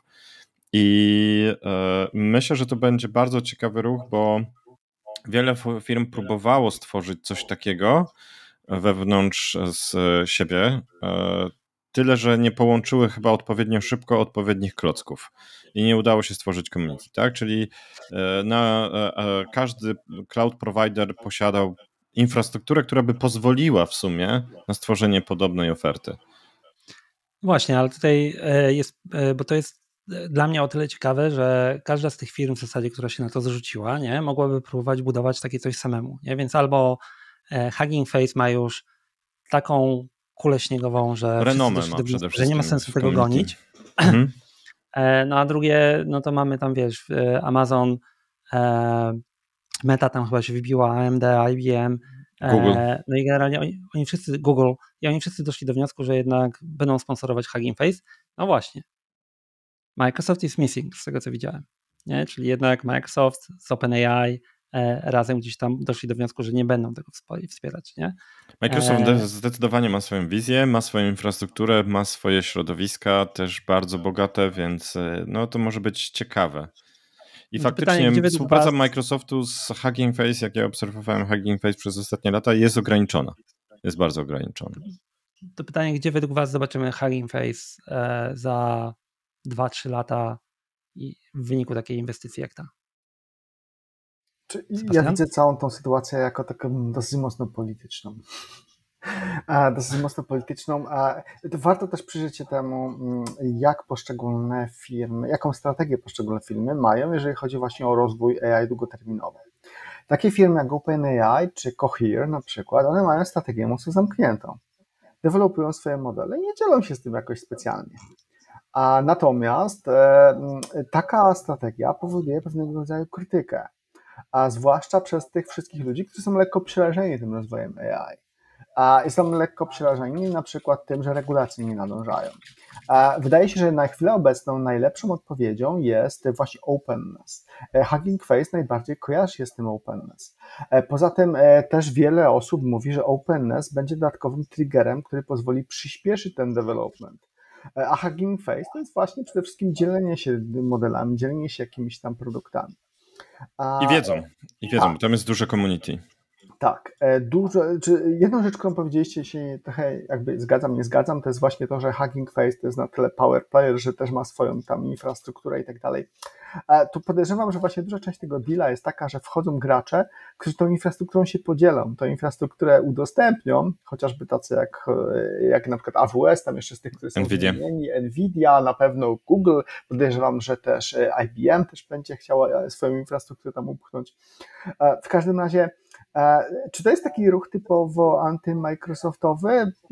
i myślę, że to będzie bardzo ciekawy ruch, bo wiele firm próbowało stworzyć coś takiego wewnątrz z siebie, tyle, że nie połączyły chyba odpowiednio szybko odpowiednich klocków i nie udało się stworzyć community, tak? Czyli na, każdy cloud provider posiadał infrastrukturę, która by pozwoliła w sumie na stworzenie podobnej oferty. Właśnie, ale tutaj jest, bo to jest dla mnie o tyle ciekawe, że każda z tych firm w zasadzie, która się na to zrzuciła, nie, mogłaby próbować budować takie coś samemu, nie? Więc albo Hugging Face ma już taką kulę śniegową, że, renomę wszyscy ma do, przede że nie ma sensu tego community. gonić. Mhm. No a drugie, no to mamy tam, wiesz, Amazon, Meta tam chyba się wybiła, A M D, I B M, Google. No i generalnie oni, oni wszyscy, Google, i oni wszyscy doszli do wniosku, że jednak będą sponsorować Hugging Face. No właśnie. Microsoft is missing, z tego co widziałem. Nie? Czyli jednak Microsoft z OpenAI e, razem gdzieś tam doszli do wniosku, że nie będą tego wspierać. Nie? Microsoft e... zdecydowanie ma swoją wizję, ma swoją infrastrukturę, ma swoje środowiska też bardzo bogate, więc no to może być ciekawe. I faktycznie pytanie, współpraca was... Microsoftu z Hugging Face, jak ja obserwowałem Hugging Face przez ostatnie lata, jest ograniczona. Jest bardzo ograniczona. To pytanie, gdzie według was zobaczymy Hugging Face e, za dwa trzy lata i w wyniku takiej inwestycji jak ta? Ja widzę całą tą sytuację jako taką dosyć mocno polityczną. Dosyć mocno polityczną. Warto też przyjrzeć się temu, jak poszczególne firmy, jaką strategię poszczególne firmy mają, jeżeli chodzi właśnie o rozwój A I długoterminowy. Takie firmy jak OpenAI czy Cohere na przykład, one mają strategię mocno zamkniętą. Dewelopują swoje modele i nie dzielą się z tym jakoś specjalnie. A natomiast e, taka strategia powoduje pewnego rodzaju krytykę, a zwłaszcza przez tych wszystkich ludzi, którzy są lekko przerażeni tym rozwojem A I. A są lekko przerażeni na przykład tym, że regulacje nie nadążają. A wydaje się, że na chwilę obecną najlepszą odpowiedzią jest właśnie openness. Hugging Face najbardziej kojarzy się z tym openness. Poza tym też wiele osób mówi, że openness będzie dodatkowym triggerem, który pozwoli przyspieszyć ten development. A Hugging Face to jest właśnie przede wszystkim dzielenie się modelami, dzielenie się jakimiś tam produktami. A, I wiedzą, i wiedzą, bo tam jest duże community. Tak, dużo, czy jedną rzecz, którą powiedzieliście, się trochę jakby zgadzam, nie zgadzam, to jest właśnie to, że Hugging Face to jest na tyle power player, że też ma swoją tam infrastrukturę i tak dalej. Tu podejrzewam, że właśnie duża część tego deala jest taka, że wchodzą gracze, którzy tą infrastrukturą się podzielą, tą infrastrukturę udostępnią, chociażby tacy jak, jak na przykład A W S, tam jeszcze z tych, którzy są Nvidia. wymienieni, Nvidia, na pewno Google, podejrzewam, że też I B M też będzie chciała swoją infrastrukturę tam upchnąć. W każdym razie, czy to jest taki ruch typowo anty-Microsoftowy?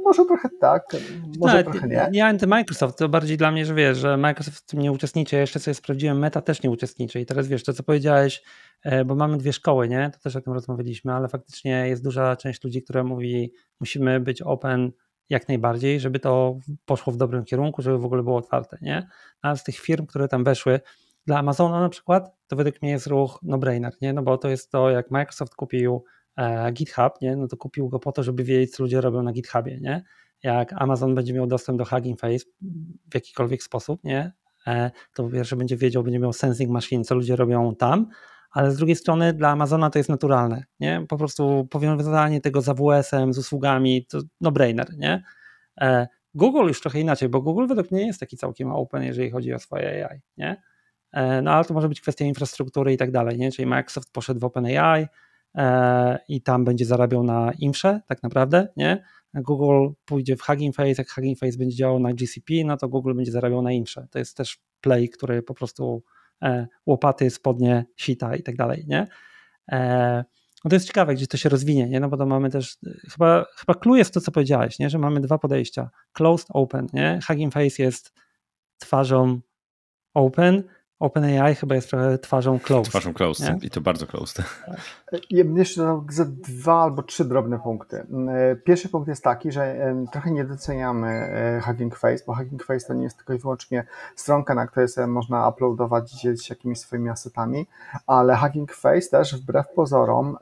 może trochę tak, może no, trochę nie. Nie anty-Microsoft, to bardziej dla mnie, że wiesz, że Microsoft w tym nie uczestniczy, ja jeszcze sobie sprawdziłem, Meta też nie uczestniczy i teraz wiesz, to co powiedziałeś, bo mamy dwie szkoły, nie? To też o tym rozmawialiśmy, ale faktycznie jest duża część ludzi, która mówi, musimy być open jak najbardziej, żeby to poszło w dobrym kierunku, żeby w ogóle było otwarte, nie? A z tych firm, które tam weszły, dla Amazona na przykład, to według mnie jest ruch no-brainer, nie? No bo to jest to, jak Microsoft kupił e, GitHub, nie? No to kupił go po to, żeby wiedzieć, co ludzie robią na GitHubie, nie? Jak Amazon będzie miał dostęp do Hugging Face w jakikolwiek sposób, nie? E, to po pierwsze będzie wiedział, będzie miał sensing machine, co ludzie robią tam, ale z drugiej strony dla Amazona to jest naturalne, nie? Po prostu powiązanie tego z A W S-em, z usługami, to no-brainer, nie? E, Google już trochę inaczej, bo Google według mnie jest taki całkiem open, jeżeli chodzi o swoje A I, nie? No ale to może być kwestia infrastruktury i tak dalej, nie? Czyli Microsoft poszedł w OpenAI e, i tam będzie zarabiał na infrze tak naprawdę, nie? Google pójdzie w Hugging Face, jak Hugging Face będzie działał na G C P, no to Google będzie zarabiał na infrze. To jest też play, który po prostu e, łopaty, spodnie, sita i tak dalej, nie? E, no to jest ciekawe, gdzie to się rozwinie, nie? No bo to mamy też, chyba, chyba clue jest to, co powiedziałeś, nie? Że mamy dwa podejścia, closed, open, nie? Hugging Face jest twarzą open, OpenAI chyba jest trochę twarzą closed. Twarzą closed nie? I to bardzo closed. Ja bym jeszcze dodał za dwa albo trzy drobne punkty. Pierwszy punkt jest taki, że trochę nie doceniamy Hugging Face, bo Hugging Face to nie jest tylko i wyłącznie stronka, na której sobie można uploadować i dzielić się jakimiś swoimi asetami, ale Hugging Face też wbrew pozorom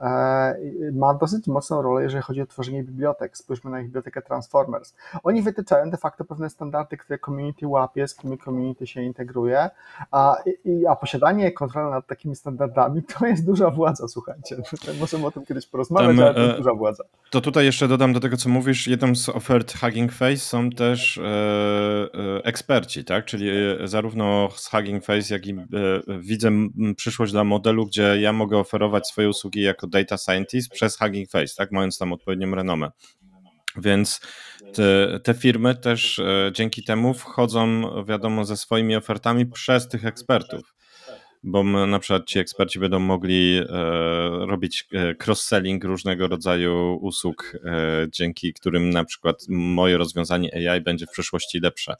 ma dosyć mocną rolę, jeżeli chodzi o tworzenie bibliotek. Spójrzmy na bibliotekę Transformers. Oni wytyczają de facto pewne standardy, które community łapie, z którymi community się integruje, a I, a posiadanie kontroli nad takimi standardami to jest duża władza, słuchajcie. Możemy o tym kiedyś porozmawiać, Tam, ale to jest duża władza. To tutaj jeszcze dodam do tego, co mówisz, jedną z ofert Hugging Face są też e, e, eksperci, tak? Czyli zarówno z Hugging Face, jak i e, widzę przyszłość dla modelu, gdzie ja mogę oferować swoje usługi jako data scientist przez Hugging Face, tak? Mając tam odpowiednią renomę. Więc te, te firmy też e, dzięki temu wchodzą, wiadomo, ze swoimi ofertami przez tych ekspertów, bo my, na przykład ci eksperci będą mogli e, robić cross-selling różnego rodzaju usług, e, dzięki którym na przykład moje rozwiązanie A I będzie w przyszłości lepsze.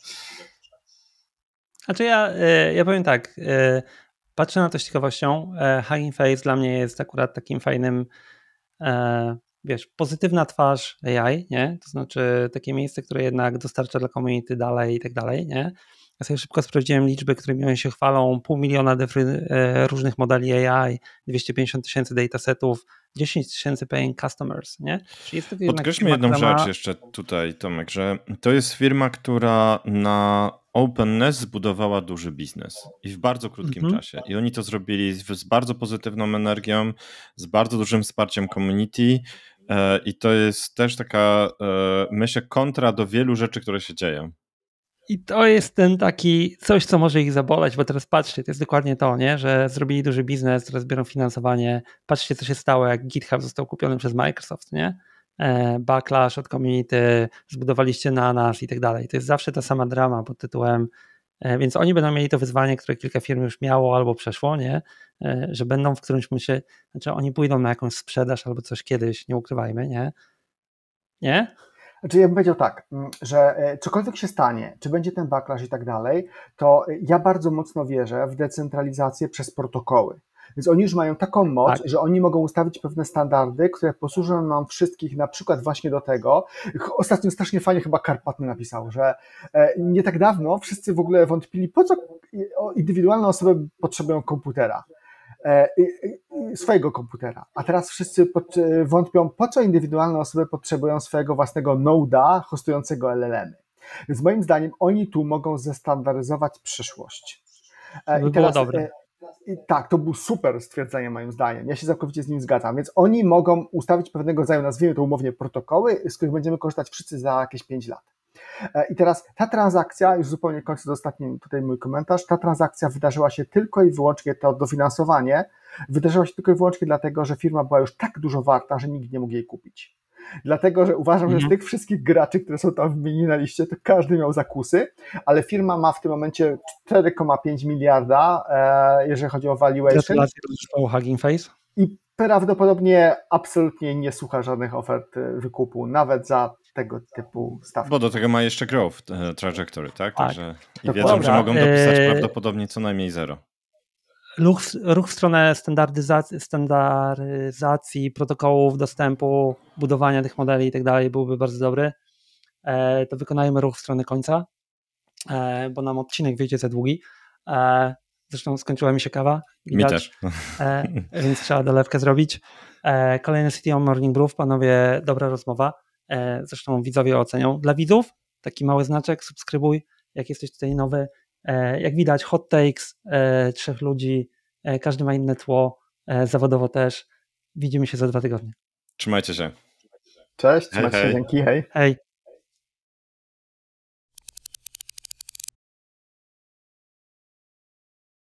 Znaczy ja, ja powiem tak, patrzę na to z ciekawością, Hugging Face dla mnie jest akurat takim fajnym, wiesz, pozytywna twarz A I, nie? To znaczy takie miejsce, które jednak dostarcza dla community dalej i tak dalej, nie? Ja sobie szybko sprawdziłem liczby, którymi się chwalą, pół miliona defry, e, różnych modeli A I, dwieście pięćdziesiąt tysięcy datasetów, dziesięć tysięcy paying customers, nie? Czyli jest to Podkreślmy jedną rzecz ma... jeszcze tutaj, Tomek, że to jest firma, która na openness zbudowała duży biznes i w bardzo krótkim mm-hmm. czasie. I oni to zrobili z, z bardzo pozytywną energią, z bardzo dużym wsparciem community e, i to jest też taka, e, myślę, kontra do wielu rzeczy, które się dzieją. I to jest ten taki coś, co może ich zaboleć, bo teraz patrzcie, to jest dokładnie to, nie? Że zrobili duży biznes, teraz biorą finansowanie, patrzcie, co się stało, jak GitHub został kupiony przez Microsoft, nie? E, backlash od community, zbudowaliście na nas i tak dalej. To jest zawsze ta sama drama pod tytułem, e, więc oni będą mieli to wyzwanie, które kilka firm już miało albo przeszło, nie? E, że będą w którymś momencie, znaczy oni pójdą na jakąś sprzedaż albo coś kiedyś, nie ukrywajmy, nie? Nie? Znaczy ja bym powiedział tak, że cokolwiek się stanie, czy będzie ten backlash i tak dalej, to ja bardzo mocno wierzę w decentralizację przez protokoły. Więc oni już mają taką moc, tak. że oni mogą ustawić pewne standardy, które posłużą nam wszystkich na przykład właśnie do tego. Ostatnio strasznie fajnie chyba Karpatny napisał, że nie tak dawno wszyscy w ogóle wątpili, po co indywidualne osoby potrzebują komputera. swojego komputera, a teraz wszyscy wątpią, po co indywidualne osoby potrzebują swojego własnego noda hostującego L L M-y. Więc moim zdaniem oni tu mogą zestandaryzować przyszłość. To by I teraz, było dobre. I tak, to było super stwierdzenie moim zdaniem. Ja się całkowicie z nim zgadzam. Więc oni mogą ustawić pewnego rodzaju, nazwijmy to umownie, protokoły, z których będziemy korzystać wszyscy za jakieś pięć lat. I teraz ta transakcja, już zupełnie kończę ostatni tutaj mój komentarz, ta transakcja wydarzyła się tylko i wyłącznie, to dofinansowanie wydarzyło się tylko i wyłącznie dlatego, że firma była już tak dużo warta, że nikt nie mógł jej kupić. Dlatego, że uważam, mhm. że z tych wszystkich graczy, które są tam wymienione na liście, to każdy miał zakusy, ale firma ma w tym momencie cztery przecinek pięć miliarda, jeżeli chodzi o valuation. Gratulacje do Hugging Face. I prawdopodobnie absolutnie nie słucha żadnych ofert wykupu, nawet za tego typu stawki. Bo do tego ma jeszcze growth trajectory, tak? Tak. Także i Dokładnie. wiedzą, że mogą dopisać Eee, prawdopodobnie co najmniej zero. Ruch, ruch w stronę standaryzacji, standaryzacji protokołów dostępu, budowania tych modeli i tak dalej byłby bardzo dobry. E, to wykonajmy ruch w stronę końca, e, bo nam odcinek wyjdzie za długi. E, zresztą skończyła mi się kawa. Widać, mi też. E, więc trzeba dolewkę zrobić. E, kolejny City on Morning Brew, panowie, dobra rozmowa. E, zresztą widzowie ocenią. Dla widzów taki mały znaczek, subskrybuj, jak jesteś tutaj nowy. E, jak widać hot takes, e, trzech ludzi, e, każdy ma inne tło, e, zawodowo też. Widzimy się za dwa tygodnie. Trzymajcie się. Cześć, Hej, trzymajcie się, hej. dzięki, hej. Hej.